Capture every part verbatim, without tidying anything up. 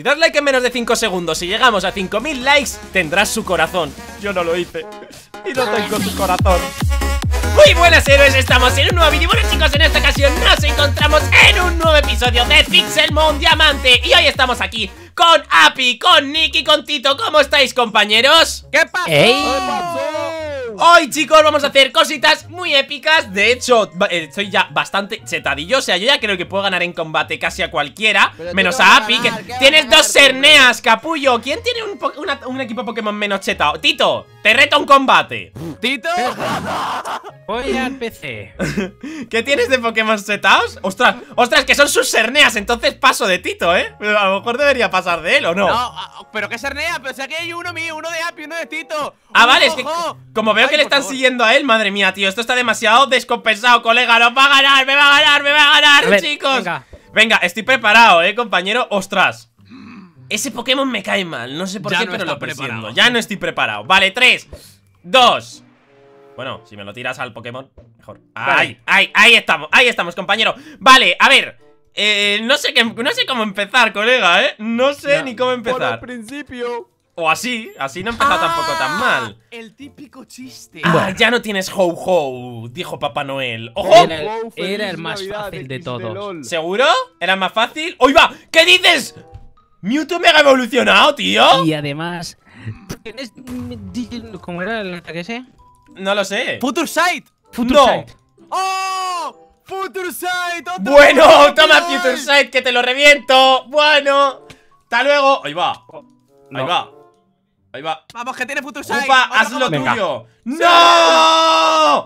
Si das like en menos de cinco segundos, si llegamos a cinco mil likes, tendrás su corazón. Yo no lo hice y no tengo su corazón. Muy buenas, héroes, estamos en un nuevo vídeo. Bueno, chicos, en esta ocasión nos encontramos en un nuevo episodio de Pixelmon Diamante. Y hoy estamos aquí con Api, con Nick y con Tito. ¿Cómo estáis, compañeros? ¿Qué pasó? ¡Ey! ¿Qué pasó? Hoy, chicos, vamos a hacer cositas muy épicas. De hecho, eh, estoy ya bastante chetadillo. O sea, yo ya creo que puedo ganar en combate casi a cualquiera, Pero menos tú a no vas a Api, ganar, que ¿qué vas tienes a ganar dos tú? Cerneas, capullo. ¿Quién tiene un, po- una- un equipo Pokémon menos chetado? Tito, te reto a un combate. ¿Tito? Voy al P C. ¿Qué tienes de Pokémon setados? Ostras, ostras, que son sus Cerneas. Entonces paso de Tito, ¿eh? Pero a lo mejor debería pasar de él, ¿o no? No, ah, pero qué Cernea, pero si aquí hay uno mío, uno de Api, uno de Tito. Ah, Un vale, es que jojo. como veo que Ay, le por están favor. siguiendo a él, madre mía, tío, esto está demasiado descompensado, colega. ¡Nos va a ganar, me va a ganar, me va a ganar, A ver, chicos! venga. Venga, estoy preparado, eh, compañero. Ostras, ese Pokémon me cae mal, no sé por Ya qué, no pero está lo presiento. preparado. Ya no estoy preparado. Vale, tres, dos. Bueno, si me lo tiras al Pokémon, mejor. Ahí, ahí, ahí estamos, ahí estamos, compañero. Vale, a ver. Eh, no sé qué, no sé cómo empezar, colega, eh. No sé No. ni cómo Por el empezar. principio. O así, así no he empezado tampoco tan mal. El típico chiste. Ah, ya no tienes ho ho, dijo Papá Noel. ¡Ojo! Era el, era el más fácil de todos. ¿Seguro? ¿Era más fácil? ¡Oy va! ¿Qué dices? ¿Mewtwo mega evolucionado, tío? Y además, ¿tienes cómo era el ataque ese? No lo sé. Future Sight. Future No. Sight. ¡Oh! Future Sight. otro Bueno, Future toma Sight. Future Sight, que te lo reviento. Bueno, hasta luego. Ahí va. Ahí No. va. Ahí va. Vamos, que tiene Future Sight. Jupa, Otro haz como lo tú. Venga. tuyo. ¡No!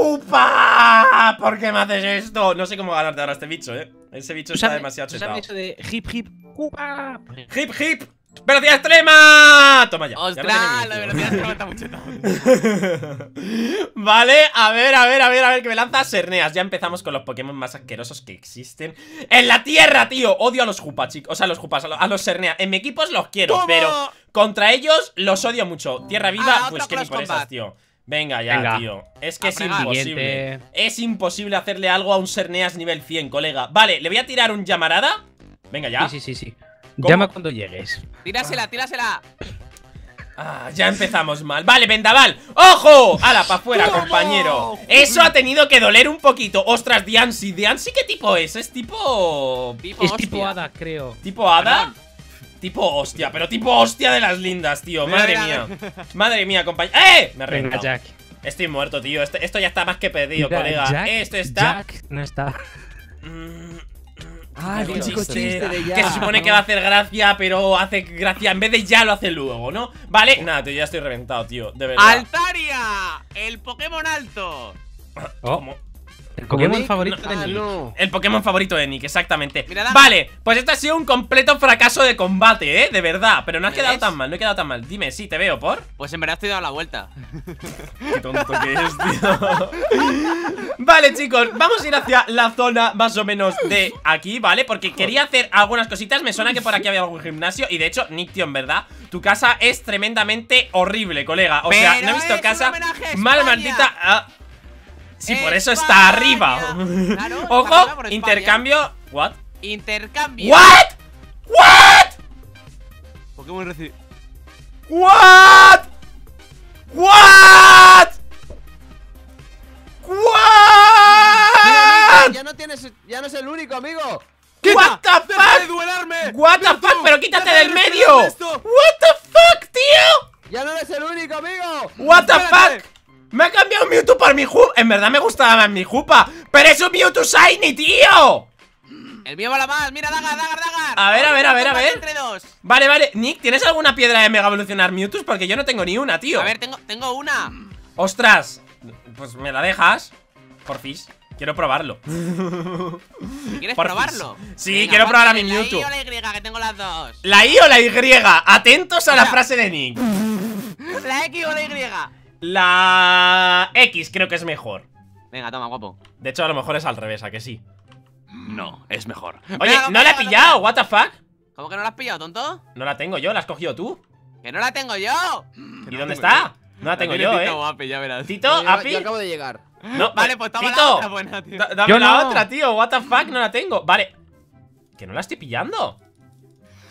¡Jupa! ¿Por qué me haces esto? No sé cómo ganarte ahora a este bicho, eh. Ese bicho ¿Tú está sabes, demasiado tú chetado. sabes eso de hip hip upa? ¡Hip, hip! ¡Velocidad extrema! Toma ya. ya Ostras, no tiene la Mewtwo. velocidad se levanta mucho. Vale, a ver, a ver, a ver, a ver, que me lanza Cerneas. Ya empezamos con los Pokémon más asquerosos que existen en la tierra, tío. Odio a los Jupa, chicos. O sea, a los Jupas, a los, a los Cerneas. En mi equipo los quiero, ¿Cómo? pero contra ellos los odio mucho. Tierra viva, Ah, pues otro que ni Cross por esas, Combat. tío. Venga ya, Venga. tío. Es que A es fregar. imposible. Siguiente. Es imposible hacerle algo a un Cerneas nivel cien, colega. Vale, le voy a tirar un llamarada. Venga ya. Sí, sí, sí, sí. ¿Cómo? Llama cuando llegues. Tírasela, tírasela. Ah, ya empezamos mal. Vale, vendaval. ¡Ojo! ¡Hala, pa' afuera, ¡Toma! compañero! Eso ha tenido que doler un poquito. Ostras, Diancie. ¿Diancie qué tipo es? Es tipo... Tipo Es hostia. tipo hada, creo. ¿Tipo hada? Perdón. Tipo hostia, pero tipo hostia de las lindas, tío. Mira, Madre mira, mía. Madre mía, compañero. ¡Eh! Me ha Venga, reventado. Jack. Estoy muerto, tío. Este- esto ya está más que perdido, Mira, colega. Jack, Esto está... Jack no está. Mm, Ah, el el típico chiste. chiste de ya. que se supone que va a hacer gracia, pero hace gracia en vez de ya lo hace luego, ¿no? Vale, nada, tío, ya estoy reventado, tío. De verdad. Altaria. El Pokémon alto. Oh, ¿Cómo? el Pokémon Nick? favorito No, de ah, Nick. no. El Pokémon favorito de Nick, exactamente. Mira, dame. Vale, pues esto ha sido un completo fracaso de combate, ¿eh? De verdad, pero no has ¿Me quedado ves? tan mal, no he quedado tan mal. Dime, sí, te veo, ¿por? Pues en verdad estoy dando la vuelta. Qué tonto que es, tío. Vale, chicos, vamos a ir hacia la zona más o menos de aquí, ¿vale? Porque quería hacer algunas cositas. Me suena que por aquí había algún gimnasio. Y de hecho, Nick, tío, en verdad, tu casa es tremendamente horrible, colega. O sea, Pero no he visto es casa un homenaje a mal España. maldita. ah, Sí, por eso está España. arriba. Claro, está Ojo, arriba por España. intercambio. ¿What? Intercambio. ¿What? ¿What? Pokémon recibe. ¿What? ¿What? ¿What? Ya no tienes, ya no es el único, amigo. ¿What the ¡Deja de fuck? duelarme! What the Mewtwo, fuck, pero quítate deja de del medio. respirar esto. What the fuck, tío. Ya no eres el único, amigo. What the Espérate. fuck. Me ha cambiado Mewtwo por mi Jupa. En verdad me gustaba más mi Jupa, pero es un Mewtwo Shiny, tío. El mío mola más. Mira, Dagar, Dagar, Dagar. A ver, a ver, a ver, a ver. Entre dos. Vale, vale, Nick, ¿tienes alguna piedra de mega evolucionar Mewtwo? Porque yo no tengo ni una, tío. A ver, tengo, tengo una. Ostras, pues me la dejas. Porfis, quiero probarlo. ¿Quieres Porfis. probarlo? Sí, Venga, quiero probar a mi ponme Mewtwo. La I o la Y, que tengo las dos. ¿La I o la Y? Atentos a la Mira. frase de Nick. ¿La X o la Y? La X creo que es mejor. Venga, toma, guapo. De hecho, a lo mejor es al revés, ¿a que sí? No, es mejor. Oye, Mira, no la he mira, pillado, what the fuck. ¿Cómo que no la has pillado, tonto? No la tengo yo, la has cogido tú. ¡Que no la tengo yo! ¿Y dónde está? No la tengo yo, eh. Ya verás. Tito, Yo, Api. yo acabo de llegar. No, Vale, pues toma Tito, la otra buena, tío. da- dame Yo la no. otra, tío. What the fuck, no la tengo. Vale. Que no la estoy pillando.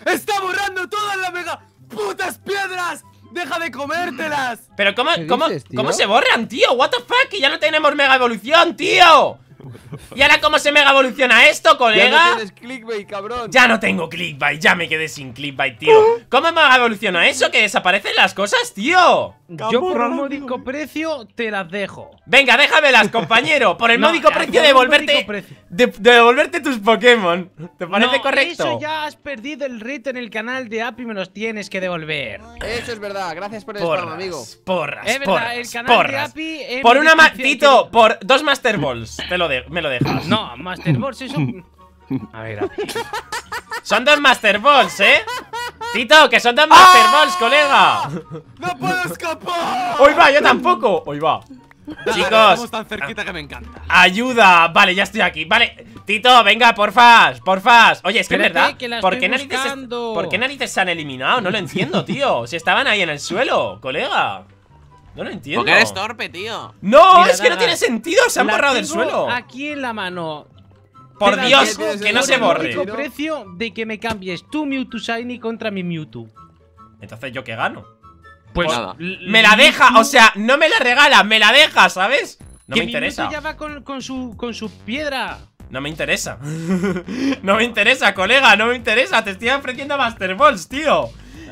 ¡Está borrando todas las mega putas piedras! ¡Deja de comértelas! Pero ¿cómo, ¿Qué cómo, dices, tío? ¿cómo se borran, tío? What the fuck, que ya no tenemos mega evolución, tío. ¿Y ahora cómo se mega evoluciona esto, Ya colega? no tienes clickbait, cabrón. Ya no tengo clickbait, ya me quedé sin clickbait, tío. ¿Cómo mega evoluciona eso? Que desaparecen las cosas, tío. Yo por un módico precio te las dejo. Venga, déjamelas, compañero. Por el No, módico eh, precio por de un devolverte módico precio. de, de devolverte tus Pokémon. ¿Te parece No, correcto? Eso ya has perdido el reto en el canal de App y me los tienes que devolver. Eso es verdad, gracias por el spam, amigo. Porras, porras, Es verdad, porras, el canal porras. de Api en Por una ma- descripción Tito, te- por dos Master Balls. Te lo de me lo dejas. No, Master Balls, eso. A ver, a ver. Son dos Master Balls, ¿eh? Tito, que son dos Master Balls, colega. ¡No puedo escapar! Hoy va, yo tampoco. Hoy va. Chicos, Chicos, estamos tan cerquita que me encanta. ayuda. Vale, ya estoy aquí. Vale, Tito, venga, porfas, porfas. Oye, es que en Espérate, verdad, que la ¿por estoy qué, narices, buscando. ¿por qué narices se han eliminado? No lo entiendo, tío. Si estaban ahí en el suelo, colega. No lo entiendo. Porque eres torpe, tío. No, Mira, es que no Daga, tiene sentido. Se han La borrado del tengo suelo. Aquí en la mano. Por Te la Dios, dejo que no por se el borre. único precio de que me cambies tu Mewtwo Shiny contra mi Mewtwo. Entonces, ¿yo qué gano? Pues Nada. l- Me la deja, o sea, no me la regala, me la deja, ¿sabes? No que me mi interesa. Mewtwo ya va con, con su, con su piedra. No me interesa. No me interesa, colega, no me interesa. Te estoy ofreciendo Master Balls, tío.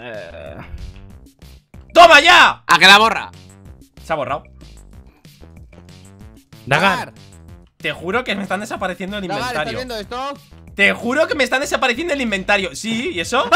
¡Toma ya! ¡A que la borra! Se ha borrado. Dagar. Te juro que me están desapareciendo el Dagar, ¿estás inventario. viendo esto? Te juro que me están desapareciendo el inventario. Sí, ¿y eso?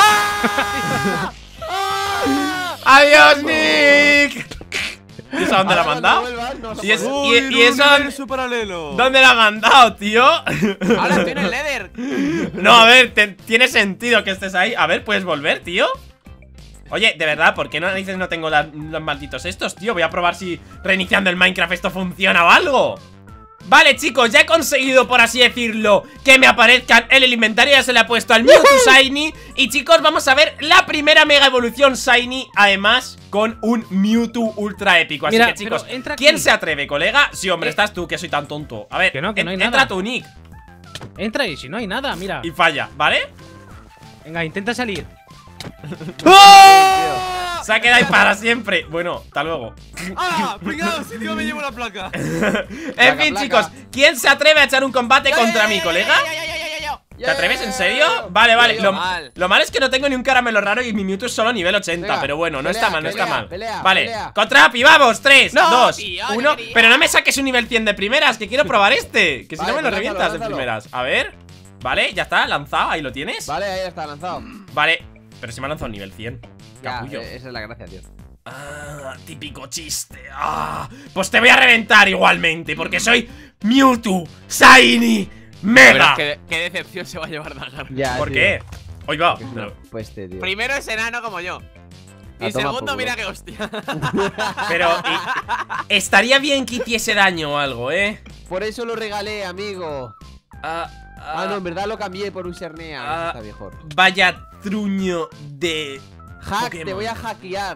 ¡Adiós, Nick! ¿Y eso dónde la ha Ahora, mandado? cuando vuelvas, nos Y es- jodemos. y- y eso- su paralelo. ¿Dónde la ha mandado, tío? Ahora estoy en el Nether. No, a ver, te- tiene sentido que estés ahí. A ver, ¿puedes volver, tío? Oye, de verdad, ¿por qué no dices no tengo la- los malditos estos, tío? Voy a probar si reiniciando el Minecraft esto funciona o algo. Vale, chicos, ya he conseguido, por así decirlo, que me aparezcan en el inventario. Ya se le ha puesto al Mewtwo Shiny. Y chicos, vamos a ver la primera mega evolución Shiny, además con un Mewtwo ultra épico. Así Mira, que, chicos, pero entra aquí. ¿quién se atreve, colega? Sí, hombre, Eh. estás tú, que soy tan tonto. A ver, Que no, que no hay en- nada. entra tu Nick Entra ahí, si no hay nada, mira. y falla, ¿vale? Venga, intenta salir. Se ha quedado ahí para siempre. Bueno, hasta luego. ¡Ah! ¡Pringado! Si tío me llevo la placa. En Placa, fin, placa. chicos, ¿quién se atreve a echar un combate contra mi colega? ¿Te atreves en serio? Vale, vale. Yo, Lo, mal. lo malo es que no tengo ni un caramelo raro y mi Mewtwo es solo nivel ochenta. Venga, Pero bueno, no pelea, está mal, no está pelea, mal. pelea, Vale, pelea. contra Api, vamos. tres, No, dos, tío, yo uno. quería. Pero no me saques un nivel cien de primeras, que quiero probar este. Que si Vale, no me lo pues revientas lánzalo, de lánzalo. primeras. A ver. Vale, ya está, lanzado. Ahí lo tienes. Vale, ahí está lanzado. Vale, pero si me ha lanzado un nivel cien. Ya, Capullo. eh, esa es la gracia, tío. Ah, típico chiste. Ah, pues te voy a reventar igualmente, porque soy Mewtwo Shiny Mega. Pero es que, qué decepción se va a llevar Dagar. Ya, ¿Por tío. qué? Hoy va. Que es Pero, una peste, tío. Primero es enano como yo. A Y tomar segundo, por mira culo. que hostia. pero, y- estaría bien que hiciese daño o algo, ¿eh? Por eso lo regalé, amigo. Ah, Ah, no, en verdad lo cambié por un Sernea. ah, Eso está mejor. Vaya truño de Hack, Pokémon. te voy a hackear.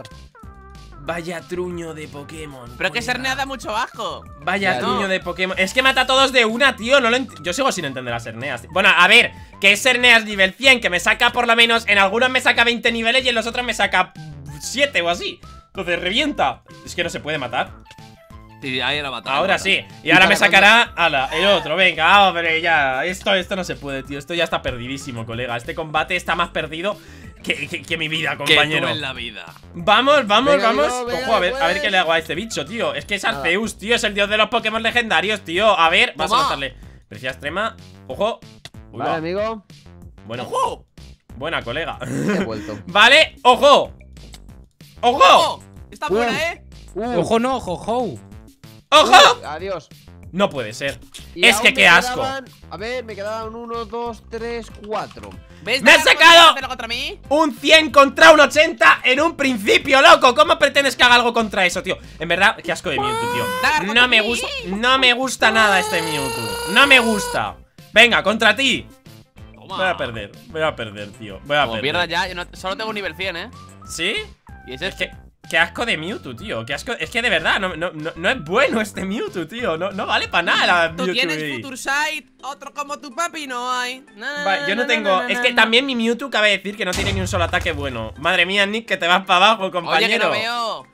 Vaya truño de Pokémon. Pero que colega. Sernea da mucho bajo. Vaya Ya, truño no. de Pokémon. Es que mata a todos de una, tío. No lo ent- Yo sigo sin entender a Serneas. tío. Bueno, a ver, que es Serneas nivel cien, que me saca por lo menos. En algunos me saca veinte niveles y en los otros me saca siete o así. Entonces revienta. Es que no se puede matar. Sí, ahí la mató. Ahora sí. Y ahora para me sacará ala, el otro. Venga, hombre, ya. Esto, esto no se puede, tío. Esto ya está perdidísimo, colega. Este combate está más perdido que, que- que mi vida, Que compañero. tú en la vida. Vamos, vamos, Venga, vamos. amigo, venga, Ojo, a ver, a ver pues. qué le hago a este bicho, tío. Es que es Nada. Arceus, tío. Es el dios de los Pokémon legendarios, tío. A ver, vas a Toma. lanzarle. Presión extrema. Ojo. Uy, Vale, va. amigo. Bueno, ¡Ojo! buena, colega. He vuelto. Vale, ojo. Ojo. ¡Ojo! Está Uh. buena, ¿eh? Uh, Ojo, no, ojo, ojo. Ojo. Adiós. No puede ser. Y Es aún que me qué asco. quedaban- A ver, me quedaban uno, dos, tres, cuatro. ¿Ves? ¡Me has Dagar, cómo sacado! quieres hacerlo contra mí? Un cien contra un ochenta en un principio, loco. ¿Cómo pretendes que haga algo contra eso, tío? En verdad, qué asco de Mewtwo, tío. Dar, No contra me mí. gusta, no me gusta nada este Mewtwo. No me gusta. Venga, contra ti. Toma. Voy a perder, voy a perder, tío. Voy a Como perder. pierdas ya, yo no- solo tengo un nivel cien, ¿eh? ¿Sí? Y es Es este. que Qué asco de Mewtwo, tío. Qué asco. Es que de verdad, no, no, no, no es bueno este Mewtwo, tío. No, no vale para nada. Tú Mewtwo tienes y- Future Sight, otro como tu papi no hay. Na, na, Va, yo no na, tengo. na, Es na, que na. también mi Mewtwo cabe decir que no tiene ni un solo ataque bueno. Madre mía, Nick, que te vas para abajo, Oye, que compañero. no veo.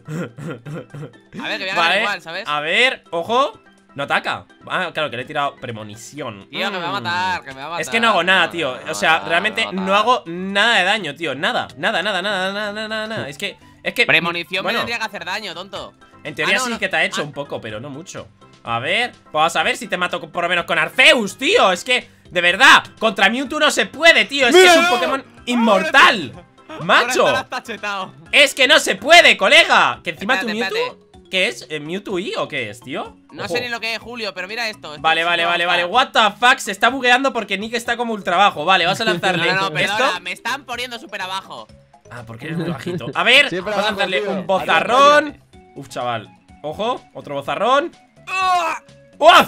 A ver, que voy a ganar Vale, igual, ¿sabes? a ver, ojo. No ataca. Ah, claro, que le he tirado premonición. Tío, que me va a Mm. matar, que me va a matar. Es que no hago nada, Me tío. va a O sea, matar, realmente me va a no matar. hago nada de daño, tío. Nada, nada, nada, nada, nada, nada, nada, nada. Es que, es que. Premonición bueno, me tendría que hacer daño, tonto. en teoría Ah, no, sí no. que te ha hecho Ah. un poco, pero no mucho. A ver, vamos a ver si te mato con- por lo menos con Arceus, tío. Es que, de verdad, contra Mewtwo no se puede, tío. Es que es un ¡Míralo! Pokémon inmortal. Macho, Ahora estarás tachetado. es que no se puede, colega. Que encima tu Espérate, Mewtwo. ¿Qué es? ¿Eh, ¿Mewtwo I o qué es, tío? No Ojo. sé ni lo que es, Julio, pero mira esto. esto Vale, es vale, súper vale, vale. avanzado. What the fuck, se está bugueando porque Nick está como ultra bajo. Vale, vas a lanzarle No, no, no, esto. perdona, me están poniendo súper abajo. Ah, porque eres muy bajito. A ver, Siempre vamos a abajo, lanzarle tío. un bozarrón. Uf, chaval. Ojo, otro bozarrón. ¡Oh!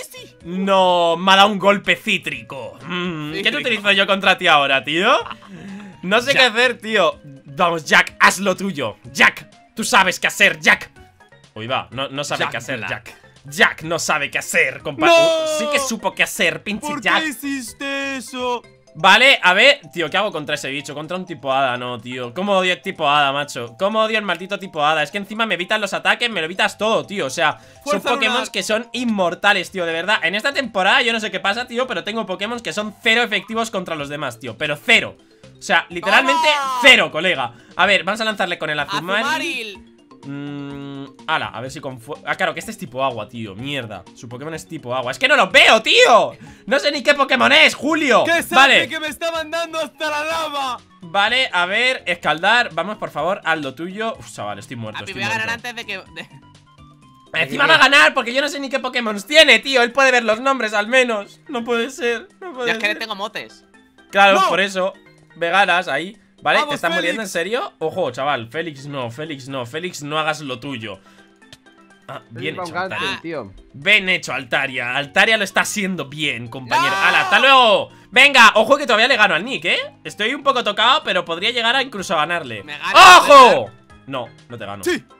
No, me ha dado un golpe cítrico. Mm, ¿Qué te Cítrico. utilizo yo contra ti ahora, tío? No sé qué hacer, tío. Vamos, Jack, haz lo tuyo. Jack, tú sabes qué hacer, Jack. Uy, va, no, no sabe Jack qué hacer, Black. Jack. Jack no sabe qué hacer, compadre. ¡No! Sí que supo qué hacer, pinche ¿Por Jack. qué hiciste eso? Vale, a ver, tío, ¿qué hago contra ese bicho? Contra un tipo hada, no, tío. ¿Cómo odio el tipo hada, macho? ¿Cómo odio el maldito tipo hada? Es que encima me evitan los ataques, me lo evitas todo, tío. O sea, son Fuerza Pokémon lunar. que son inmortales, tío, de verdad. En esta temporada yo no sé qué pasa, tío, pero tengo Pokémon que son cero efectivos contra los demás, tío. Pero cero. O sea, literalmente ¡Toma! cero, colega. A ver, vamos a lanzarle con el Azumarill. Azumaril. Mmm. Ala, a ver si con fu- Ah, claro, que este es tipo agua, tío. Mierda. Su Pokémon es tipo agua. Es que no lo veo, tío. No sé ni qué Pokémon es, Julio. ¡Qué sangre Vale. que me está mandando hasta la lava! Vale, a ver, escaldar. Vamos, por favor, haz lo tuyo. Uf, chaval, estoy muerto. Papi, Estoy voy a ganar muerto. antes de que. de- Encima va a ganar porque yo no sé ni qué Pokémon tiene, tío. Él puede ver los nombres al menos. No puede ser. No puede Ya es que le ser. tengo motes. Claro, ¡No! por eso. Veganas ahí. ¿Vale? ¡Vamos, ¿Te estás muriendo en Félix! serio? Ojo, chaval. Félix no, Félix no. Félix, no hagas lo tuyo. Ah, bien Feliz hecho, Baumgarten, Altaria. tío. Bien hecho, Altaria. Altaria lo está haciendo bien, compañero. ¡No! ¡Hala, hasta luego! Venga, ojo que todavía le gano al Nick, ¿eh? Estoy un poco tocado, pero podría llegar a incluso a ganarle. Me gana, ¡Ojo! No, no te gano. ¡Sí!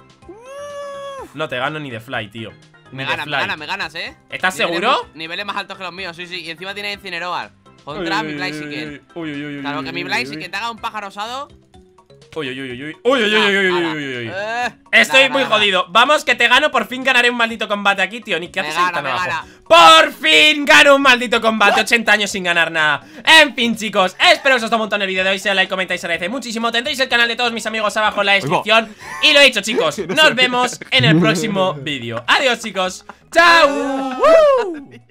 No te gano ni de fly, tío. Ni Me de ganas, me fly. ganas, me ganas, ¿eh? ¿Estás Niveles seguro? mu- Niveles más altos que los míos, sí, sí. Y encima tiene Incineroar. Contra mi Blaziken. Uy, uy, uy, uy. Claro, que mi uy, Blaziken te haga un pájaro osado. Uy, uy, uy, uy, uy. Uy, uy, uy, uy, uy, Nada, uy, uy, uy. Eh, Estoy nada, muy nada, jodido. Vamos, que te gano. Por fin ganaré un maldito combate aquí, tío. Ni qué Me haces ahí gana, tan me abajo. gana. Por fin gano un maldito combate. ochenta años sin ganar nada. En fin, chicos, espero que os haya un montón el vídeo de hoy. Si like, comentáis, agradece muchísimo. Tendréis el canal de todos mis amigos abajo en la descripción. Y lo dicho, chicos, nos vemos en el próximo vídeo. Adiós, chicos. Chao. ¡Woo!